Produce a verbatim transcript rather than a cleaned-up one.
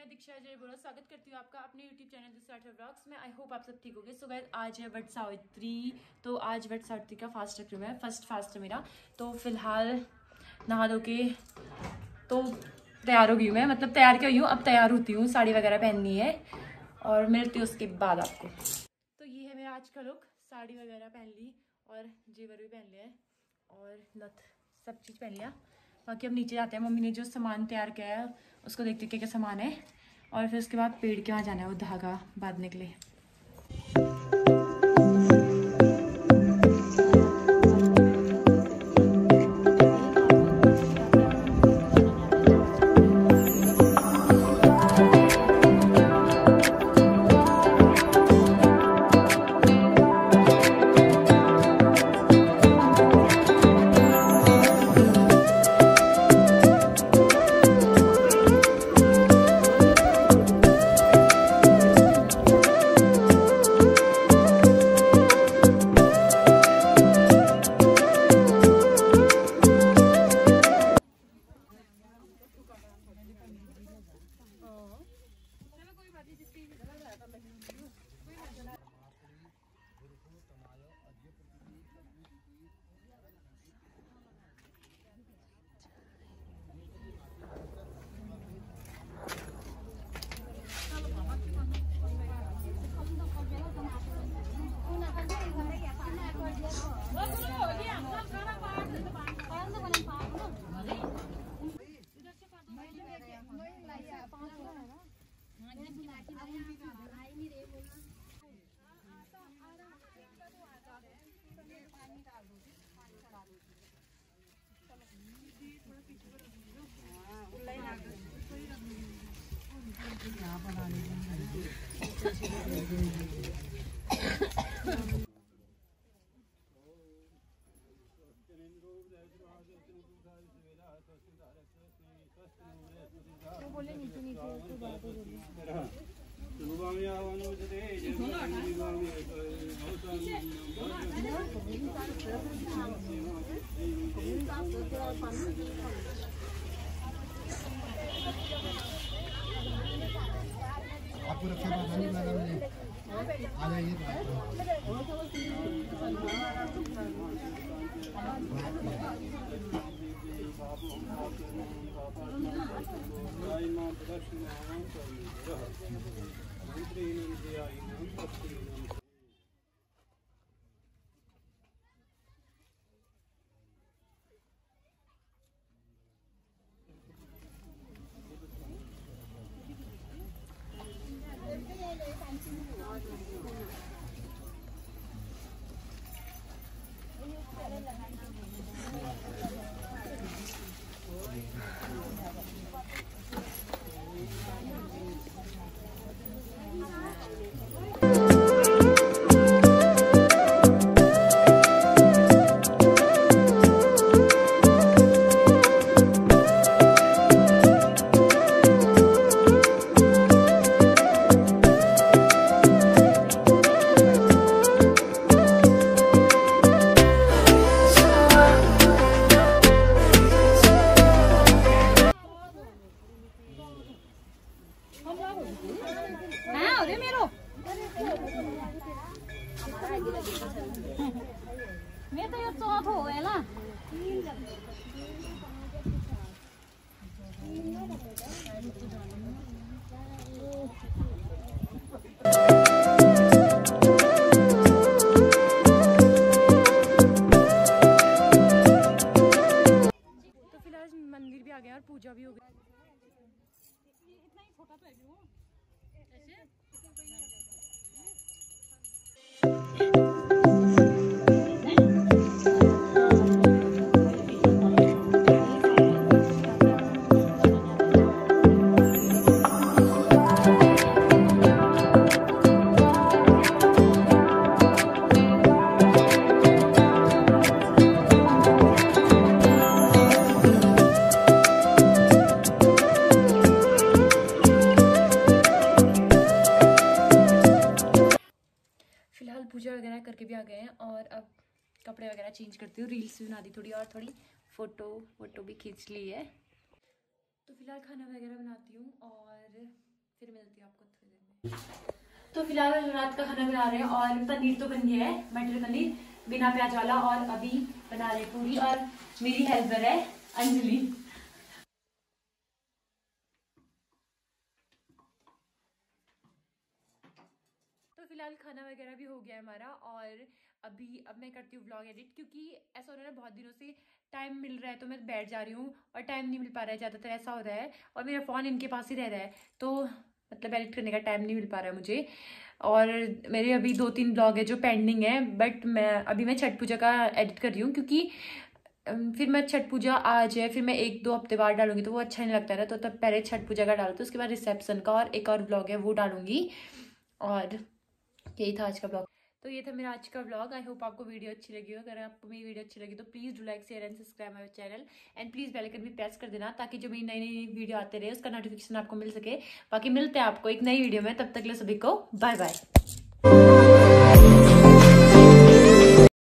दीक्षा जय बोला स्वागत करती हूँ आपका अपने YouTube channel the starter vlogs में। आई होप आप सब ठीक होंगे। सो गाइस आज है वट सावित्री, तो आज वट सावित्री का फास्ट रख रही हूँ मैं, फर्स्ट फास्ट है मेरा। तो फिलहाल नहा धो के तो तैयार हो गई हूँ मैं, मतलब तैयार क्या हुई हूँ, अब तैयार होती हूँ, साड़ी वगैरह पहननी है और मिलती हूँ उसके बाद आपको। तो ये है मेरा आज का लुक, साड़ी वगैरह पहन ली और जेवर भी पहन लिया है और नथ सब चीज़ पहन लिया। बाकी अब नीचे जाते हैं, मम्मी ने जो सामान तैयार किया है उसको देखते क्या क्या सामान है और फिर उसके बाद पेड़ के वहाँ जाना है वो धागा बांधने के लिए। बोले नीचे नीचे आपको रक्षाबंधन लगा मुझे आ जाइए। मैं तो यो चौथ हो गया ना। तो फिलहाल मंदिर भी आ गया और पूजा भी हो गई। इतना ही छोटा तो है वो ऐसे पूजा वगैरह करके भी आ गए हैं और अब कपड़े वगैरह चेंज करती हूँ, रील्स भी बना दी थोड़ी और थोड़ी फ़ोटो वोटो भी खींच ली है। तो फिलहाल खाना वगैरह बनाती हूँ और फिर मिलती हूँ आपको थोड़ी देर में। तो फिलहाल हम रात का खाना बना रहे हैं और पनीर तो बन गया है, मटर पनीर बिना प्याज वाला, और अभी बना रहे पूरी और मेरी हेल्पर है अंजलि। तो फिलहाल खाना वगैरह भी हो गया है हमारा, और अभी अब मैं करती हूँ व्लॉग एडिट, क्योंकि ऐसा हो रहा है ना बहुत दिनों से टाइम मिल रहा है तो मैं बैठ जा रही हूँ और टाइम नहीं मिल पा रहा है, ज़्यादातर ऐसा हो रहा है, और मेरा फ़ोन इनके पास ही रह रहा है, तो मतलब एडिट करने का टाइम नहीं मिल पा रहा है मुझे। और मेरे अभी दो तीन ब्लॉग है जो पेंडिंग है, बट मैं अभी मैं छठ पूजा का एडिट कर रही हूँ, क्योंकि फिर मैं छठ पूजा आ जाए फिर मैं एक दो हफ्ते बाद डालूंगी तो वो अच्छा नहीं लगता है, तो तब पहले छठ पूजा का डालू, तो उसके बाद रिसेप्शन का और एक और ब्लॉग है वो डालूंगी। और यही था आज का ब्लॉग। तो ये था मेरा आज का व्लॉग। आई होप आपको वीडियो अच्छी लगी हो। अगर आपको मेरी वीडियो अच्छी लगी तो please do like share and subscribe my channel, and please bell icon भी प्रेस कर देना ताकि जो मेरी नई नई वीडियो आते रहे उसका नोटिफिकेशन आपको मिल सके। बाकी मिलते हैं आपको एक नई वीडियो में, तब तक के लिए सभी को बाय बाय।